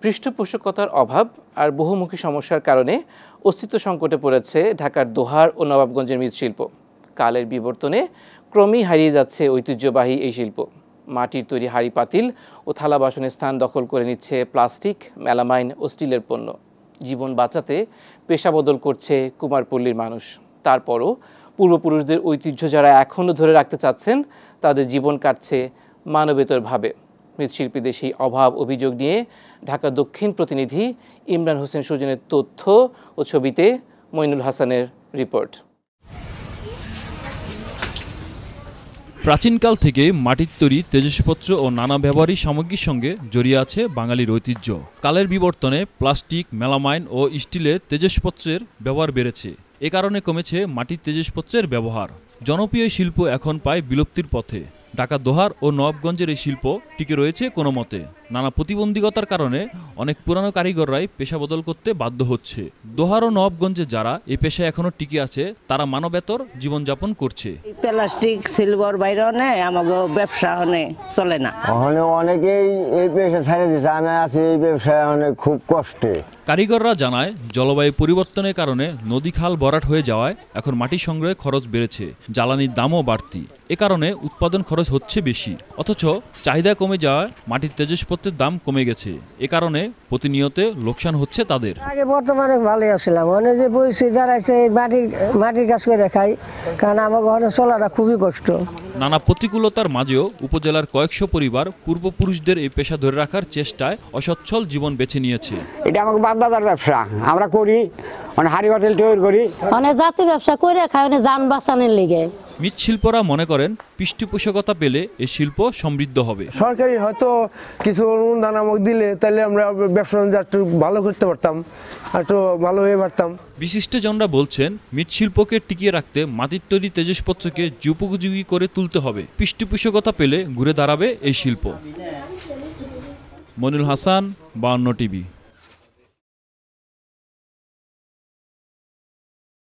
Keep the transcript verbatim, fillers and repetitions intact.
পৃষ্ঠপোষকতার অভাব আর বহুমুখী সমস্যার কারণে অস্তিত্ব সংকটে পড়েছে ঢাকার দোহার ও নবাবগঞ্জের মৃৎশিল্প। কালের বিবর্তনে ক্রমেই হারিয়ে যাচ্ছে ঐতিহ্যবাহী এই শিল্প। মাটির তৈরি হাঁড়ি পাতিল ও থালা বাসনের স্থান দখল করে নিচ্ছে প্লাস্টিক, মেলামাইন ও স্টিলের পণ্য। জীবন বাঁচাতে পেশা বদল করছে কুমারপল্লীর মানুষ। তারপরও পূর্বপুরুষদের ঐতিহ্য যারা এখনও ধরে রাখতে চাচ্ছেন, তাদের জীবন কাটছে মানবেতরভাবে। মৃৎশিল্পীদের সেই অভাব অভিযোগ নিয়ে ঢাকা দক্ষিণ প্রতিনিধি ইমরান হোসেন সুজনের তথ্য ও ছবিতে মইনুল হাসানের রিপোর্ট। প্রাচীনকাল থেকে মাটির তৈরি তেজস্পত্র ও নানা ব্যবহারিক সামগ্রীর সঙ্গে জড়িয়ে আছে বাঙালির ঐতিহ্য। কালের বিবর্তনে প্লাস্টিক, মেলামাইন ও স্টিলের তেজস্পত্রের ব্যবহার বেড়েছে। এ কারণে কমেছে মাটির তেজস্পত্রের ব্যবহার। জনপ্রিয় শিল্প এখন প্রায় বিলুপ্তির পথে। ঢাকা দোহার ও নবাবগঞ্জের এই শিল্প টিকে রয়েছে কোনো মতে। নানা প্রতিবন্ধকতার কারণে অনেক পুরানো কারিগররাই পেশা বদল করতে বাধ্য হচ্ছে। দোহার ও নবাবগঞ্জে যারা এই পেশায় এখনো টিকে আছে, তারা মানবেতর জীবনযাপন করছে। প্লাস্টিক, সিলভার বাইরে আমাকে ব্যবসা চলে না। অনেকেই এই পেশা ছেড়ে দিচ্ছে। আমি আছি এই ব্যবসায় অনেক খুব কষ্টে। কারিগররা জানায়, জলবায়ু পরিবর্তনের কারণে নদী খাল ভরাট হয়ে যাওয়ায় এখন মাটি সংগ্রহে খরচ বেড়েছে, জ্বালানির দামও বাড়তি। এ কারণে উৎপাদন খরচ হচ্ছে বেশি, অথচ চাহিদা কমে যাওয়ায় মাটির তেজস্পত্রের দাম কমে গেছে। এ কারণে প্রতিনিয়ত লোকসান হচ্ছে তাদের। আগে বর্তমানে ভালোই আসছিলাম, মানে যে পরিস্থিতি দাঁড়াইছে মাটির মাটির কাজ করে খাই, কারণ আমার ঘরে চলাটা খুবই কষ্ট। নানা প্রতিকূলতার মাঝেও উপজেলার কয়েকশো পরিবার পূর্বপুরুষদের এই পেশা ধরে রাখার চেষ্টায় অসচ্ছল জীবন বেছে নিয়েছে। এটা আমাকে বাপদাদার ব্যবসা, আমরা করি, মানে হাড়ি হোটেল তৈরি করি, অনেক জাতি ব্যবসা করে খাই, অনেক যান বাঁচানোর লিগে। মৃৎশিল্পরা মনে করেন, পৃষ্ঠপোষকতা পেলে এই শিল্প সমৃদ্ধ হবে। সরকারি হয়তো কিছু অনুদান আমাকে দিলে তাহলে আমরা ব্যবসা একটু ভালো করতে পারতাম, একটু ভালো হয়ে পারতাম। বিশিষ্টজনরা বলছেন, মৃৎশিল্পকে টিকিয়ে রাখতে মাটির তৈরি তেজস্পত্রকে যুপোপযোগী করে তুলতে হবে। পৃষ্ঠপোষকতা পেলে ঘুরে দাঁড়াবে এই শিল্প। মইনুল হাসান, বায়ান্ন টিভি।